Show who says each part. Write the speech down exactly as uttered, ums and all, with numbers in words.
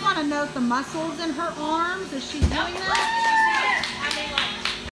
Speaker 1: want to note the muscles in her arms as she's doing that.